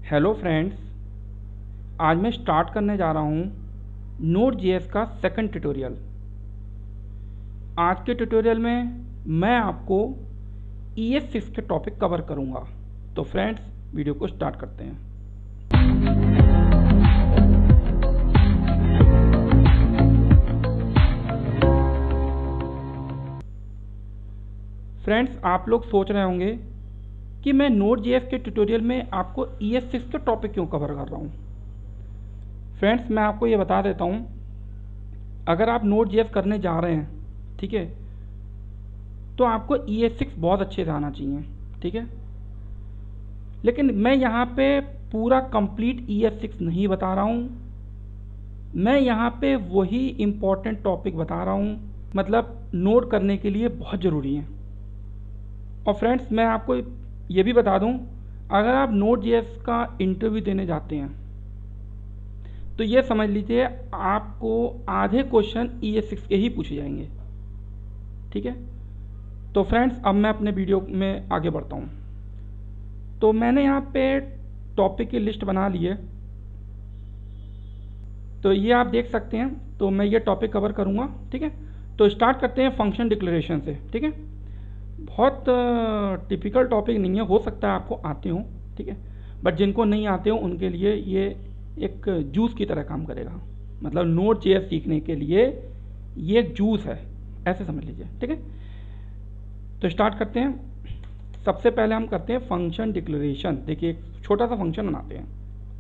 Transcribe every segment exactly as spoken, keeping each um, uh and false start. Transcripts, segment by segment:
Hello friends, आज मैं start करने जा रहा हूँ नोड जेएस का सेकंड ट्यूटोरियल। आज के ट्यूटोरियल में मैं आपको ई एस सिक्स के टॉपिक कवर करूँगा। तो फ्रेंड्स, वीडियो को स्टार्ट करते हैं। फ्रेंड्स, आप लोग सोच रहे होंगे कि मैं नोड जेएस के ट्यूटोरियल में आपको ई एस सिक्स के टॉपिक क्यों कवर कर रहा हूँ। फ्रेंड्स, मैं आपको ये बता देता हूँ, अगर आप नोड जेएस करने जा रहे हैं, ठीक है, तो आपको ई एस सिक्स बहुत अच्छे से आना चाहिए, ठीक है। लेकिन मैं यहाँ पे पूरा कंप्लीट ई एस सिक्स नहीं बता रहा हूँ। मैं यहाँ पे वही इम्पोर्टेंट टॉपिक बता रहा हूँ, मतलब नोट करने के लिए बहुत ज़रूरी है। और फ्रेंड्स, मैं आपको ये भी बता दूं, अगर आप नोड जेएस का इंटरव्यू देने जाते हैं तो ये समझ लीजिए आपको आधे क्वेश्चन ई एस सिक्स के ही पूछे जाएंगे, ठीक है। तो फ्रेंड्स, अब मैं अपने वीडियो में आगे बढ़ता हूँ। तो मैंने यहाँ पे टॉपिक की लिस्ट बना ली है, तो ये आप देख सकते हैं। तो मैं ये टॉपिक कवर करूँगा, ठीक है। तो स्टार्ट करते हैं फंक्शन डिक्लेरेशन से, ठीक है। बहुत टिपिकल टॉपिक नहीं है, हो सकता है आपको आते हो, ठीक है, बट जिनको नहीं आते हो उनके लिए ये एक जूस की तरह काम करेगा। मतलब नोड जेएस सीखने के लिए ये एक जूस है, ऐसे समझ लीजिए, ठीक है। तो स्टार्ट करते हैं। सबसे पहले हम करते हैं फंक्शन डिक्लेरेशन। देखिए, एक छोटा सा फंक्शन बनाते हैं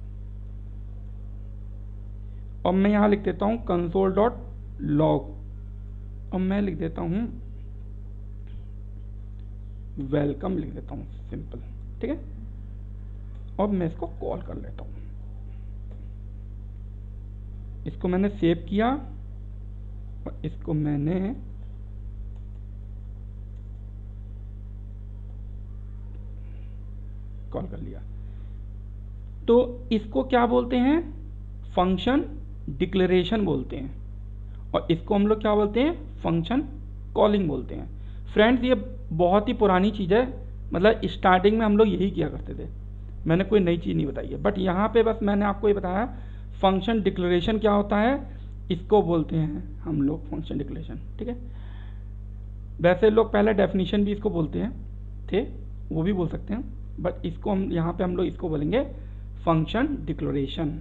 और मैं यहाँ लिख देता हूँ कंसोल डॉट लॉग और मैं लिख देता हूँ वेलकम, लिख देता हूँ सिंपल, ठीक है। और मैं इसको कॉल कर लेता हूँ। इसको मैंने सेव किया और इसको मैंने कॉल कर लिया। तो इसको क्या बोलते हैं? फंक्शन डिक्लेरेशन बोलते हैं। और इसको हम लोग क्या बोलते हैं? फंक्शन कॉलिंग बोलते हैं। फ्रेंड्स, ये बहुत ही पुरानी चीज़ है, मतलब स्टार्टिंग में हम लोग यही किया करते थे। मैंने कोई नई चीज़ नहीं बताई है, बट यहाँ पे बस मैंने आपको ये बताया फंक्शन डिक्लेरेशन क्या होता है, इसको बोलते हैं हम लोग फंक्शन डिक्लेरेशन, ठीक है। वैसे लोग पहले डेफिनेशन भी इसको बोलते हैं थे, वो भी बोल सकते हैं, बट इसको हम यहाँ पे हम लोग इसको बोलेंगे फंक्शन डिक्लेरेशन।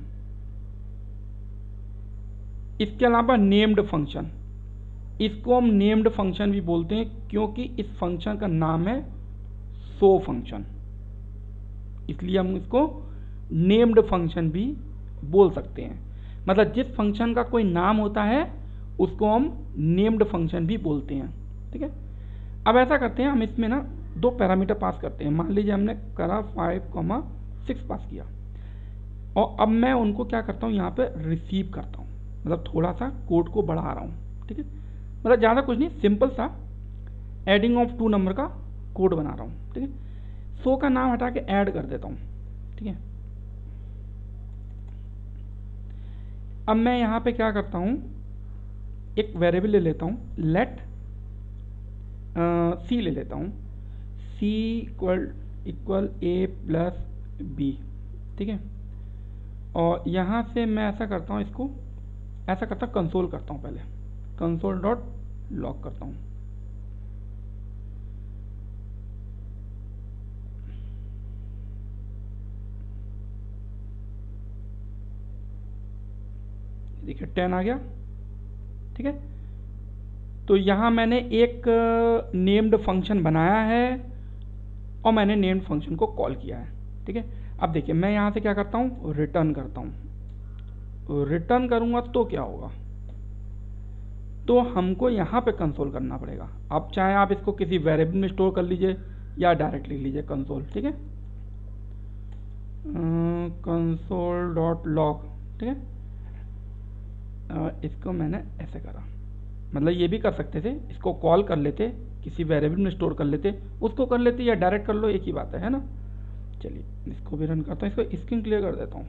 इसके अलावा नेम्ड फंक्शन, इसको हम नेम्ड फंक्शन भी बोलते हैं क्योंकि इस फंक्शन का नाम है शो फंक्शन, इसलिए हम इसको नेम्ड फंक्शन भी बोल सकते हैं। मतलब जिस फंक्शन का कोई नाम होता है उसको हम नेम्ड फंक्शन भी बोलते हैं, ठीक है। अब ऐसा करते हैं, हम इसमें ना दो पैरामीटर पास करते हैं। मान लीजिए हमने करा फाइव कॉमा सिक्स पास किया और अब मैं उनको क्या करता हूँ, यहाँ पे रिसीव करता हूँ, मतलब थोड़ा सा कोड को बढ़ा रहा हूँ, ठीक है। मतलब ज़्यादा कुछ नहीं, सिंपल सा एडिंग ऑफ टू नंबर का कोड बना रहा हूँ, ठीक है। सो का नाम हटा के ऐड कर देता हूँ, ठीक है। अब मैं यहाँ पे क्या करता हूँ, एक वेरिएबल ले लेता हूँ, लेट सी ले लेता हूँ, C equal equal A plus B, ठीक है। और यहाँ से मैं ऐसा करता हूँ, इसको ऐसा करता हूँ, कंसोल करता हूँ, पहले कंसोल डॉट लॉग करता हूँ। देखिए टेन आ गया, ठीक है। तो यहाँ मैंने एक नेम्ड फंक्शन बनाया है और मैंने नेम्ड फंक्शन को कॉल किया है, ठीक है। अब देखिए मैं यहाँ से क्या करता हूँ, रिटर्न करता हूँ। रिटर्न करूँगा तो क्या होगा, तो हमको यहाँ पे कंसोल करना पड़ेगा। अब चाहे आप इसको किसी वेरिएबल में स्टोर कर लीजिए या डायरेक्ट लिख लीजिए कंसोल, ठीक है, कंसोल डॉट लॉग, ठीक है। इसको मैंने ऐसे करा, मतलब ये भी कर सकते थे, इसको कॉल कर लेते, किसी वेरिएबल में स्टोर कर लेते, उसको कर लेते या डायरेक्ट कर लो, एक ही बात है, है ना। चलिए इसको भी रन करता हूँ, इसको स्क्रीन क्लियर कर देता हूँ।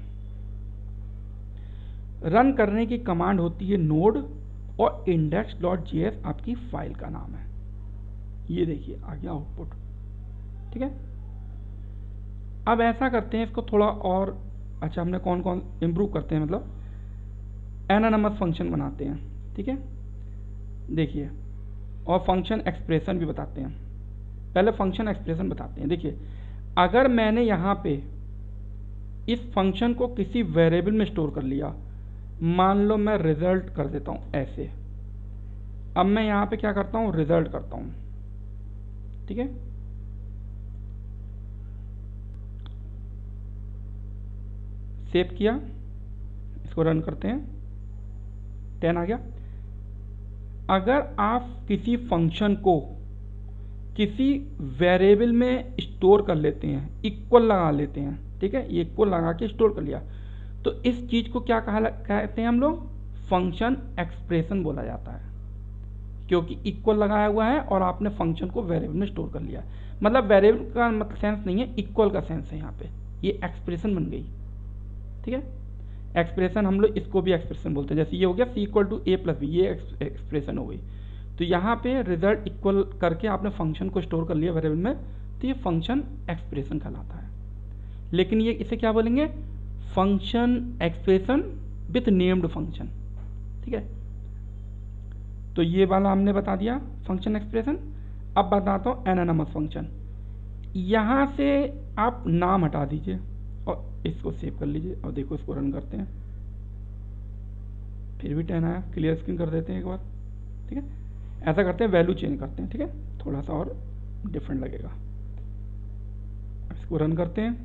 रन करने की कमांड होती है नोड और इंडेक्स डॉट जेएस आपकी फाइल का नाम है। ये देखिए आ गया आउटपुट, ठीक है। अब ऐसा करते हैं इसको थोड़ा और अच्छा, हमने कौन कौन इम्प्रूव करते हैं, मतलब एनानिमस फंक्शन बनाते हैं, ठीक है। देखिए, और फंक्शन एक्सप्रेशन भी बताते हैं। पहले फंक्शन एक्सप्रेशन बताते हैं। देखिए, अगर मैंने यहाँ पे इस फंक्शन को किसी वेरिएबल में स्टोर कर लिया, मान लो मैं रिजल्ट कर देता हूँ ऐसे। अब मैं यहाँ पे क्या करता हूँ, रिजल्ट करता हूँ, ठीक है। सेव किया, इसको रन करते हैं, टेन आ गया। अगर आप किसी फंक्शन को किसी वेरिएबल में स्टोर कर लेते हैं, इक्वल लगा लेते हैं, ठीक है, ये इक्वल लगा के स्टोर कर लिया, तो इस चीज को क्या कहा कहते हैं हम लोग, फंक्शन एक्सप्रेशन बोला जाता है, क्योंकि इक्वल लगाया हुआ है और आपने फंक्शन को वेरिएबल में स्टोर कर लिया। मतलब वेरिएबल का मतलब सेंस नहीं है, इक्वल का सेंस है यहाँ पे, ये एक्सप्रेशन बन गई, ठीक है। एक्सप्रेशन हम लोग इसको भी एक्सप्रेशन बोलते हैं, जैसे ये हो गया C equal to A plus B, ये एक्सप्रेशन हो गई। तो यहाँ पे रिजल्ट इक्वल करके आपने फंक्शन को स्टोर कर लिया वेरिएबल में, तो ये फंक्शन एक्सप्रेशन कहलाता है। लेकिन ये इसे क्या बोलेंगे, function expression with named function, ठीक है। तो ये वाला हमने बता दिया फंक्शन एक्सप्रेशन। अब बताता हूँ एनानिमस फंक्शन। यहाँ से आप नाम हटा दीजिए और इसको सेव कर लीजिए, और देखो इसको रन करते हैं, फिर भी टेन आया। क्लियर स्क्रीन कर देते हैं एक बार, ठीक है। ऐसा करते हैं, वैल्यू चेंज करते हैं, ठीक है, थोड़ा सा और डिफरेंट लगेगा। इसको रन करते हैं,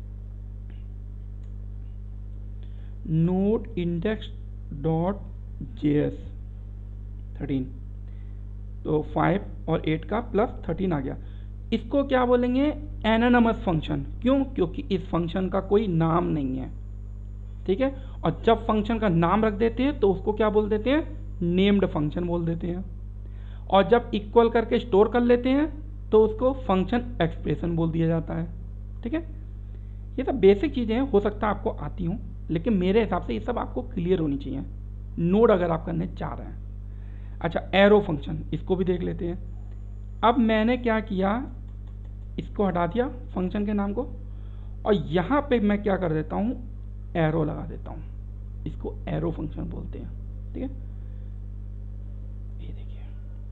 node index dot JS thirteen, तो फाइव और एट का प्लस थर्टीन आ गया। इसको क्या बोलेंगे, एनानिमस फंक्शन। क्यों, क्योंकि इस फंक्शन का कोई नाम नहीं है, ठीक है। और जब फंक्शन का नाम रख देते हैं तो उसको क्या बोल देते हैं, नेम्ड फंक्शन बोल देते हैं। और जब इक्वल करके स्टोर कर लेते हैं तो उसको फंक्शन एक्सप्रेशन बोल दिया जाता है, ठीक है। ये सब बेसिक चीज़ें हैं, हो सकता है आपको आती हों, लेकिन मेरे हिसाब से ये सब आपको क्लियर होनी चाहिए, नोड अगर आप करने चाह रहे हैं। अच्छा, एरो फंक्शन, इसको भी देख लेते हैं। अब मैंने क्या किया, इसको हटा दिया फंक्शन के नाम को, और यहाँ पे मैं क्या कर देता हूँ, एरो लगा देता हूँ। इसको एरो फंक्शन बोलते हैं, ठीक है। ये देखिए,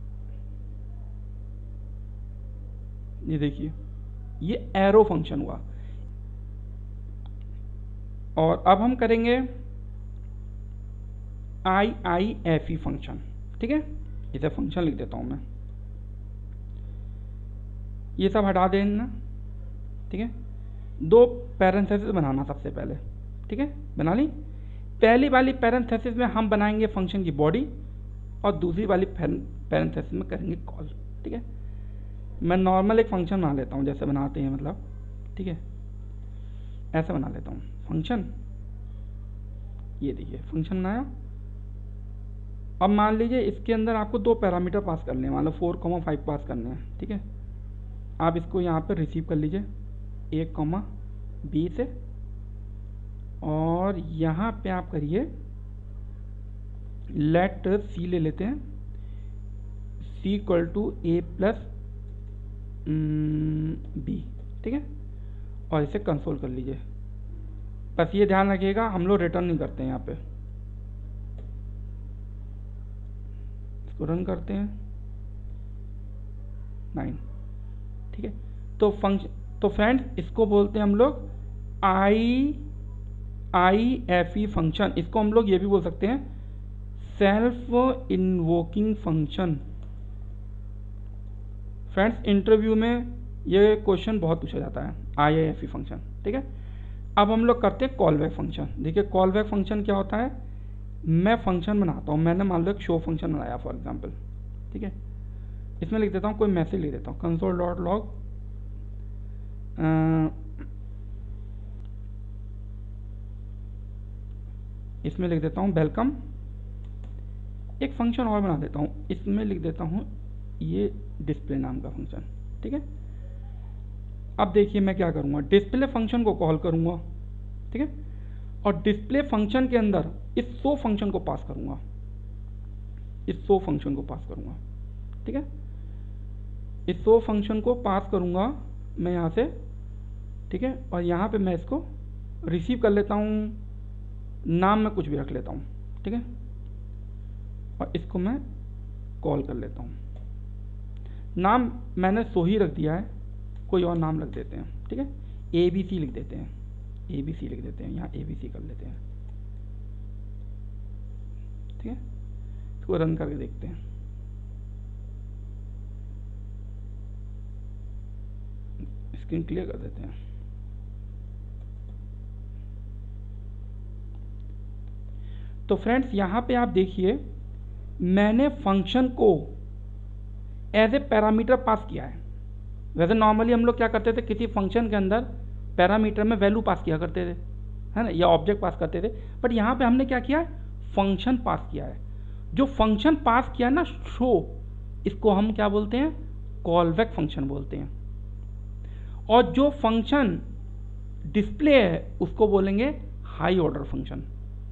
ये देखिए, ये एरो फंक्शन हुआ। और अब हम करेंगे आई आई एफ ई फंक्शन, ठीक है। इसे फंक्शन लिख देता हूं मैं, ये सब हटा देना, ठीक है। दो पैरेंथेसिस बनाना सबसे पहले, ठीक है, बना ली। पहली वाली पैरेंथेसिस में हम बनाएंगे फंक्शन की बॉडी, और दूसरी वाली पैरेंथेसिस में करेंगे कॉल, ठीक है। मैं नॉर्मल एक फंक्शन बना लेता हूँ, जैसे बनाते हैं मतलब, ठीक है, ऐसा बना लेता हूँ फंक्शन। ये देखिए फंक्शन बनाया। अब मान लीजिए इसके अंदर आपको दो पैरामीटर पास करने हैं, मान लो फोर कॉमा फाइव पास करने हैं, ठीक है। आप इसको यहाँ पर रिसीव कर लीजिए एक कॉमा बी से, और यहाँ पे आप करिए लेट सी ले लेते हैं, C equal to A plus B, ठीक है। और इसे कंसोल कर लीजिए। बस ये ध्यान रखिएगा, हम लोग रिटर्न नहीं करते हैं यहाँ पे। इसको रन करते हैं, नाइन, ठीक है। तो फंक्शन, तो फ्रेंड्स इसको बोलते हैं हम लोग आई आई एफ ई फंक्शन। इसको हम लोग ये भी बोल सकते हैं self invoking function. Friends interview में ये क्वेश्चन बहुत पूछा जाता है, आई आई एफ ई फंक्शन, ठीक है। अब हम लोग करते हैं कॉल बैक फंक्शन। देखिए कॉल बैक फंक्शन क्या होता है, मैं फंक्शन बनाता हूँ, मैंने मान लो एक शो फंक्शन बनाया फॉर एग्जांपल, ठीक है। इसमें लिख देता हूँ कोई मैसेज लिख देता हूँ, कंसोल डॉट लॉग इसमें लिख देता हूँ वेलकम। एक फंक्शन और बना देता हूँ, इसमें लिख देता हूँ ये डिस्प्ले नाम का फंक्शन, ठीक है। अब देखिए मैं क्या करूँगा, डिस्प्ले फंक्शन को कॉल करूँगा, ठीक है, और डिस्प्ले फंक्शन के अंदर इस शो फंक्शन को पास करूँगा, इस शो फंक्शन को पास करूँगा, ठीक है। इस शो फंक्शन को पास करूँगा मैं यहाँ से, ठीक है। और यहाँ पे मैं इसको रिसीव कर लेता हूँ, नाम में कुछ भी रख लेता हूँ, ठीक है। और इसको मैं कॉल कर लेता हूँ, नाम मैंने सो ही रख दिया है, कोई और नाम रख देते हैं, ठीक है। ए बी सी लिख देते हैं, ए बी सी लिख देते हैं, यहाँ ए बी सी कर लेते हैं, ठीक है। इसको रन करके देखते हैं। स्क्रीन क्लियर कर देते हैं। तो फ्रेंड्स यहाँ पे आप देखिए, मैंने फंक्शन को एज ए पैरामीटर पास किया है। वैसे नॉर्मली हम लोग क्या करते थे, किसी फंक्शन के अंदर पैरामीटर में वैल्यू पास किया करते थे, है ना, या ऑब्जेक्ट पास करते थे। बट यहाँ पे हमने क्या किया, फंक्शन पास किया है। जो फंक्शन पास किया ना, शो, इसको हम क्या बोलते हैं, कॉलबैक फंक्शन बोलते हैं। और जो फंक्शन डिस्प्ले है उसको बोलेंगे हाई ऑर्डर फंक्शन।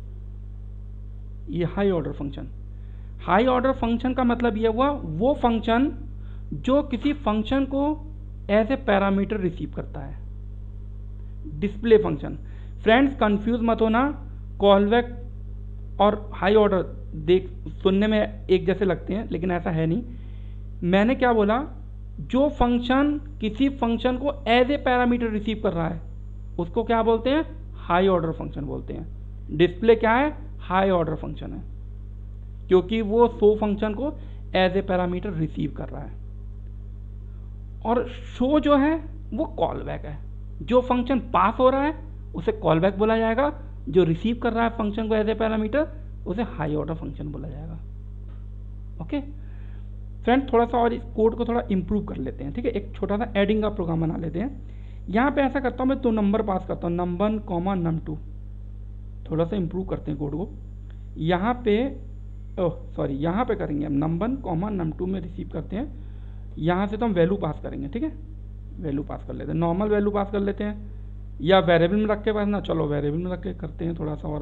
ये high order function, high order function का मतलब ये हुआ वो फंक्शन जो किसी फंक्शन को एज ए पैरामीटर रिसीव करता है, डिस्प्ले फंक्शन। फ्रेंड्स कंफ्यूज मत होना, कॉलबैक और हाई ऑर्डर देख सुनने में एक जैसे लगते हैं, लेकिन ऐसा है नहीं। मैंने क्या बोला, जो फंक्शन किसी फंक्शन को एज ए पैरामीटर रिसीव कर रहा है उसको क्या बोलते हैं, हाई ऑर्डर फंक्शन बोलते हैं। डिस्प्ले क्या है, हाई ऑर्डर फंक्शन है, क्योंकि वो शो फंक्शन को एज ए पैरामीटर रिसीव कर रहा है। और शो जो है वो कॉलबैक है। जो फंक्शन पास हो रहा है उसे कॉलबैक बोला जाएगा, जो रिसीव कर रहा है फंक्शन को एज ए पैरामीटर उसे हाई ऑर्डर फंक्शन बोला जाएगा। ओके फ्रेंड, थोड़ा सा और इस कोड को थोड़ा इंप्रूव कर लेते हैं, ठीक है। एक छोटा सा एडिंग का प्रोग्राम बना लेते हैं। यहाँ पे ऐसा करता हूँ, मैं दो नंबर पास करता हूँ, num one comma num two. थोड़ा सा इंप्रूव करते हैं कोड को। यहाँ पे ओह सॉरी यहाँ पे करेंगे हम num one comma num two में रिसीव करते हैं। यहाँ से तो हम वैल्यू पास करेंगे, ठीक है। वैल्यू पास कर लेते हैं, नॉर्मल वैल्यू पास कर लेते हैं, या वेरिएबल में रख के पास ना, चलो वेरिएबल में रख के करते हैं थोड़ा सा और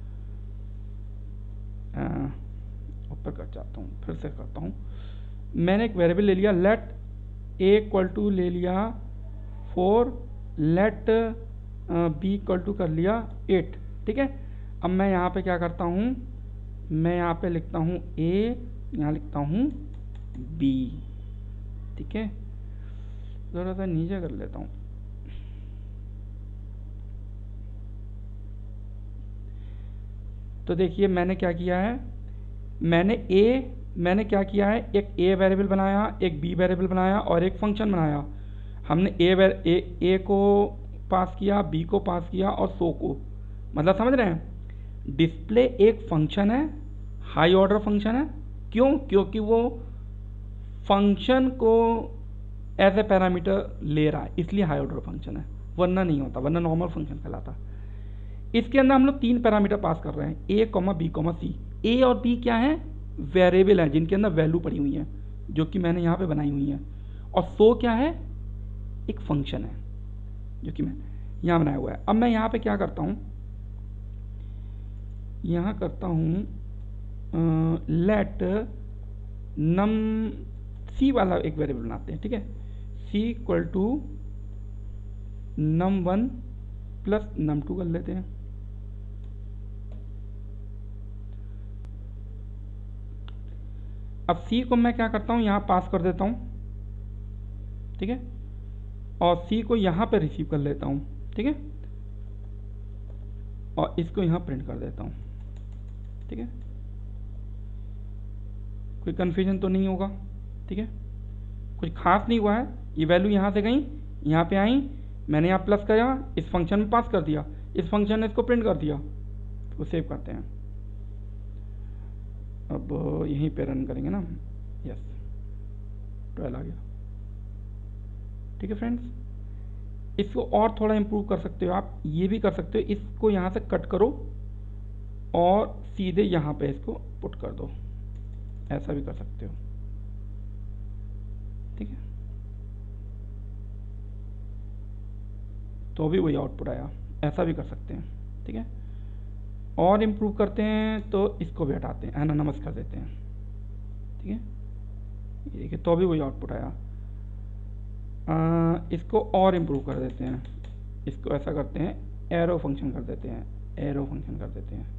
ऊपर कर जाता हूँ, फिर से करता हूँ। मैंने एक वेरिएबल ले लिया, लेट ए इक्वल टू ले लिया four, let B equal to कर लिया एट, ठीक है। अब मैं यहाँ पे क्या करता हूँ, मैं यहाँ पे लिखता हूँ ए, यहाँ लिखता हूँ बी, ठीक है। थोड़ा सा नीचे कर लेता हूँ। तो देखिए मैंने क्या किया है, मैंने ए मैंने क्या किया है, एक ए वेरिएबल बनाया, एक बी वेरिएबल बनाया और एक फंक्शन बनाया। हमने ए ए ए को पास किया, बी को पास किया और सो को, मतलब समझ रहे हैं। डिस्प्ले एक फंक्शन है, हाई ऑर्डर फंक्शन है। क्यों? क्योंकि वो फंक्शन को एज ए पैरामीटर ले रहा है, इसलिए हाई ऑर्डर फंक्शन है, वरना नहीं होता, वरना नॉर्मल फंक्शन कहलाता। इसके अंदर हम लोग तीन पैरामीटर पास कर रहे हैं, A comma B comma C. A और बी क्या है, वेरिएबल हैं जिनके अंदर वैल्यू पड़ी हुई है, जो कि मैंने यहाँ पे बनाई हुई है। और सो क्या है, एक फंक्शन है जो कि मैं यहाँ बनाया हुआ है। अब मैं यहाँ पे क्या करता हूँ, यहाँ करता हूँ लेट नम सी वाला एक वेरिएबल बनाते हैं, ठीक है। C equal to num one plus num two कर लेते हैं। अब सी को मैं क्या करता हूँ, यहाँ पास कर देता हूँ, ठीक है। और सी को यहाँ पे रिसीव कर लेता हूँ, ठीक है। और इसको यहाँ प्रिंट कर देता हूँ, ठीक है। कोई कन्फ्यूजन तो नहीं होगा, ठीक है। कुछ खास नहीं हुआ है। ये वैल्यू यहाँ से गई, यहाँ पे आई, मैंने यहाँ प्लस किया, इस फंक्शन में पास कर दिया, इस फंक्शन ने इसको प्रिंट कर दिया। तो सेव करते हैं, अब यहीं पे रन करेंगे ना, यस ट्वेल्व आ गया, ठीक है फ्रेंड्स। इसको और थोड़ा इम्प्रूव कर सकते हो आप, ये भी कर सकते हो, इसको यहाँ से कट करो और सीधे यहाँ पे इसको पुट कर दो, ऐसा भी कर सकते हो, ठीक है। तो भी वही आउटपुट आया, ऐसा भी कर सकते हैं, ठीक है। और इम्प्रूव करते हैं तो इसको भी हटाते हैं, एनोनिमस कर देते हैं, ठीक है। ये देखिए तो भी वही आउटपुट आया। आ, इसको और इम्प्रूव कर देते हैं, इसको ऐसा करते हैं, एरो फंक्शन कर देते हैं, एरो फंक्शन कर देते हैं।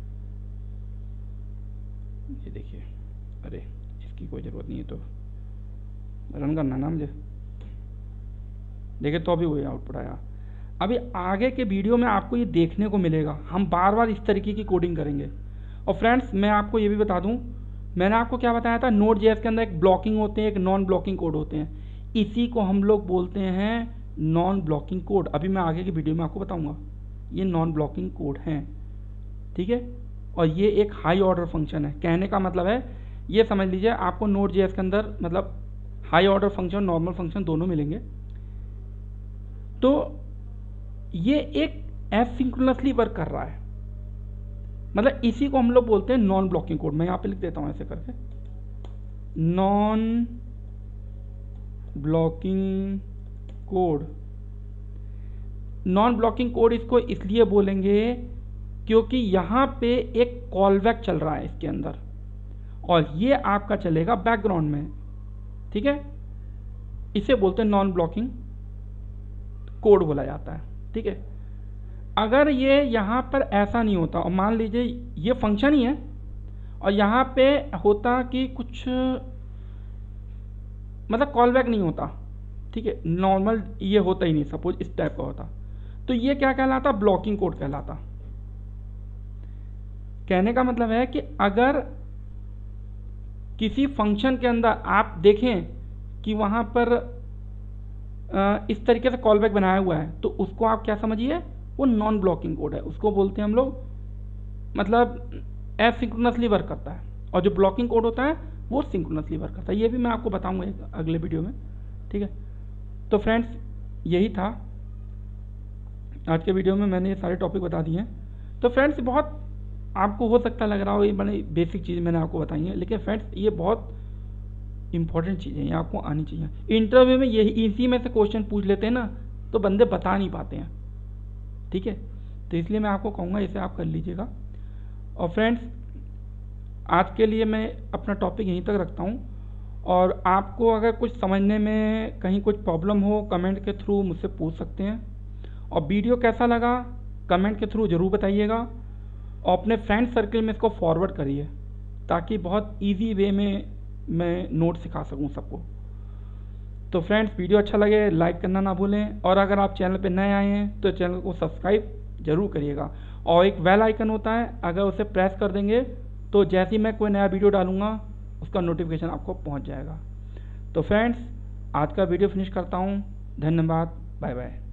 ये देखिए, अरे इसकी कोई ज़रूरत नहीं है, तो रन करना ना मुझे। देखिए तो अभी वही आउटपुट आया। अभी आगे के वीडियो में आपको ये देखने को मिलेगा, हम बार बार इस तरीके की कोडिंग करेंगे। और फ्रेंड्स मैं आपको ये भी बता दूं, मैंने आपको क्या बताया था, नोड जेएस के अंदर एक ब्लॉकिंग होते हैं, एक नॉन ब्लॉकिंग कोड होते हैं। इसी को हम लोग बोलते हैं नॉन ब्लॉकिंग कोड। अभी मैं आगे की वीडियो में आपको बताऊंगा, ये नॉन ब्लॉकिंग कोड हैं, ठीक है। और ये एक हाई ऑर्डर फंक्शन है। कहने का मतलब है, ये समझ लीजिए आपको नोड जेएस के अंदर मतलब high order function, normal function दोनों मिलेंगे। तो ये एक एसिंक्रोनसली वर्क कर रहा है, मतलब इसी को हम लोग बोलते हैं नॉन ब्लॉकिंग कोड। मैं यहाँ पे लिख देता हूँ ऐसे करके, non blocking code. Non blocking code इसको इसलिए बोलेंगे क्योंकि यहाँ पे एक कॉलबैक चल रहा है इसके अंदर, और ये आपका चलेगा बैकग्राउंड में, ठीक है। इसे बोलते हैं नॉन ब्लॉकिंग कोड बोला जाता है, ठीक है। अगर ये यहाँ पर ऐसा नहीं होता, और मान लीजिए ये फंक्शन ही है और यहाँ पे होता कि कुछ मतलब कॉल बैक नहीं होता, ठीक है, नॉर्मल ये होता ही नहीं, सपोज इस टाइप का होता, तो ये क्या कहलाता, ब्लॉकिंग कोड कहलाता। कहने का मतलब है कि अगर किसी फंक्शन के अंदर आप देखें कि वहाँ पर इस तरीके से कॉल बैक बनाया हुआ है, तो उसको आप क्या समझिए, वो नॉन ब्लॉकिंग कोड है। उसको बोलते हैं हम लोग, मतलब एसिंक्रोनसली वर्क करता है, और जो ब्लॉकिंग कोड होता है वो सिंक्रोनसली वर्क करता है। ये भी मैं आपको बताऊंगा एक अगले वीडियो में, ठीक है। तो फ्रेंड्स यही था आज के वीडियो में, मैंने ये सारे टॉपिक बता दिए हैं। तो फ्रेंड्स बहुत आपको हो सकता लग रहा हो ये बड़ी बेसिक चीज़ मैंने आपको बताई है, लेकिन फ्रेंड्स ये बहुत इंपॉर्टेंट चीज़ें हैं, ये आपको आनी चाहिए। इंटरव्यू में यही इसी में से क्वेश्चन पूछ लेते हैं ना, तो बंदे बता नहीं पाते हैं, ठीक है। तो इसलिए मैं आपको कहूँगा इसे आप कर लीजिएगा। और फ्रेंड्स आज के लिए मैं अपना टॉपिक यहीं तक रखता हूँ, और आपको अगर कुछ समझने में कहीं कुछ प्रॉब्लम हो, कमेंट के थ्रू मुझसे पूछ सकते हैं। और वीडियो कैसा लगा कमेंट के थ्रू ज़रूर बताइएगा, और अपने फ्रेंड सर्कल में इसको फॉरवर्ड करिए, ताकि बहुत ईजी वे में मैं नोट सिखा सकूँ सबको। तो फ्रेंड्स वीडियो अच्छा लगे लाइक करना ना भूलें, और अगर आप चैनल पे नए आए हैं तो चैनल को सब्सक्राइब जरूर करिएगा। और एक बेल आइकन होता है, अगर उसे प्रेस कर देंगे तो जैसे ही मैं कोई नया वीडियो डालूंगा उसका नोटिफिकेशन आपको पहुंच जाएगा। तो फ्रेंड्स आज का वीडियो फिनिश करता हूं, धन्यवाद, बाय बाय।